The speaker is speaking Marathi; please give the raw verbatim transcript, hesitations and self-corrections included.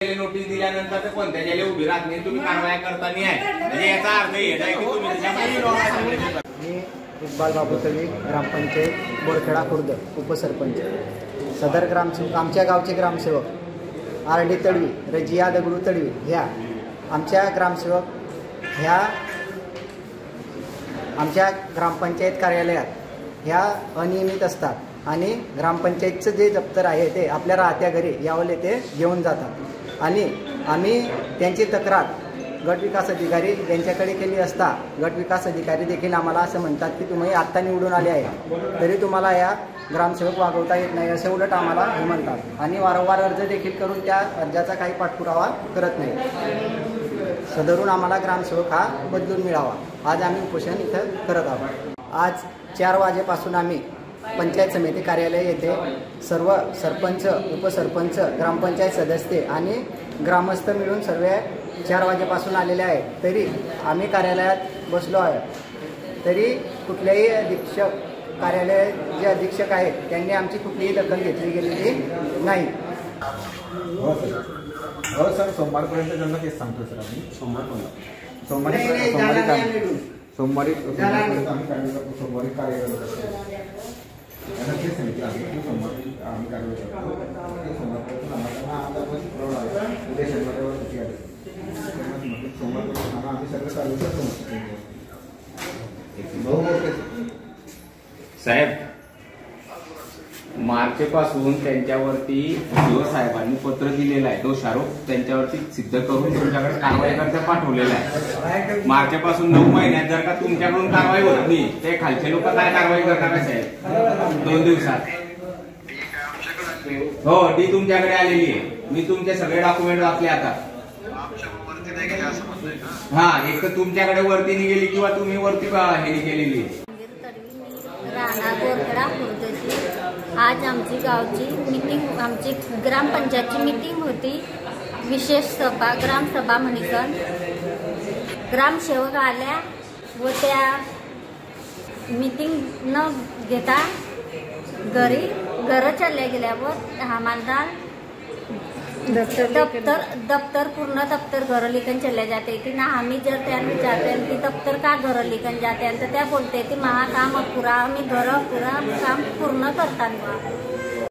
नोटीस दिल्यानंतर कोणत्या ज्याला उभी राहत नाही तुम्ही कारवाया करता नाही आहे म्हणजे याचा अर्थ हे आहे की तुम्ही मी इक्बाल बाबू तळवी ग्रामपंचायत बोरखेडा खुर्द उपसरपंच सदर ग्रामसेवक आमच्या गावचे ग्रामसेवक आर डी तळवी रजिया दगडू तळवी ह्या आमच्या ग्रामसेवक ह्या आमच्या ग्रामपंचायत कार्यालयात ह्या अनियमित असतात आणि ग्रामपंचायतचं जे दप्तर आहे ते आपल्या राहत्या घरी यावले ते घेऊन जातात आणि आम्ही त्यांची तक्रार गट विकास अधिकारी यांच्याकडे केली असता गट विकास अधिकारी देखील आम्हाला असं म्हणतात की तुम्ही आत्ता निवडून आले आहे तरी तुम्हाला या ग्रामसेवक वागवता येत नाही असे उलट आम्हाला हे म्हणतात आणि वारंवार अर्ज देखील करून त्या अर्जाचा काही पाठपुरावा करत नाही। सदरून आम्हाला ग्रामसेवक हा बदलून मिळावा आज आम्ही उपोषण इथं करत आहोत। आज चार वाजेपासून आम्ही पंचायत समिती कार्यालय येथे सर्व सरपंच उपसरपंच ग्रामपंचायत सदस्य आणि ग्रामस्थ मिळून सर्व चार वाजेपासून आलेले आहेत तरी आम्ही कार्यालयात बसलो आहे तरी कुठल्याही अधीक्षक कार्यालय जे अधीक्षक आहेत त्यांनी आमची कुठलीही दखल घेतली गेलेली नाही। हो सर हो सर सोमवारपर्यंत त्यांना तेच सांगतो सर आम्ही सोमवारपर्यंत सोमवारी सोमवारी सोमवारी आम्ही कार्यरत सोमवारी कार्यरत असतो त्यांना तेच सांगितलं आम्ही सोमवारी आम्ही कार्यरत करतो सोमवारपर्यंत आम्हाला पुरवणार उद्या शनिवारवर सुट्टी आली सोमवारपर्यंत आम्ही सगळं चालू करतो। साहेब मार्चपासून त्यांच्यावरती डीओ साहेबांनी पत्र दिलेलं आहे दोषारोप त्यांच्यावरती सिद्ध करून तुमच्याकडे कारवाई करता पाठवलेला आहे। मार्चपासून नऊ महिन्यात जर का तुमच्याकडून कारवाई होत नाही ते खालचे लोक काय कारवाई करणार आहे साहेब दोन दिवसात? हो डी तुमच्याकडे आलेली आहे मी तुमचे सगळे डॉक्युमेंट वाचले आता। हा एक तर तुमच्याकडे वरती गेली किंवा तुम्ही वरती हे केलेली राणा बोरखेडा खुर्दची आज आमची गावची मीटिंग आमची ग्रामपंचायतची मीटिंग होती विशेष सभा ग्रामसभा म्हणीसन ग्रामसेवक आल्या व त्या मीटिंग न घेता घरी घर चालल्या गेल्यावर आम्हाला दफ्तर दफ्तर दफ्तर पूर्ण दफ्तर घर लिखन चले जाते कि ना हमें जर त्या विचारते हैं कि दफ्तर का घर लिखन जाते हैं तो त्या बोलते कि महा काम पूरा आम्ही घर पूरा काम पूर्ण करता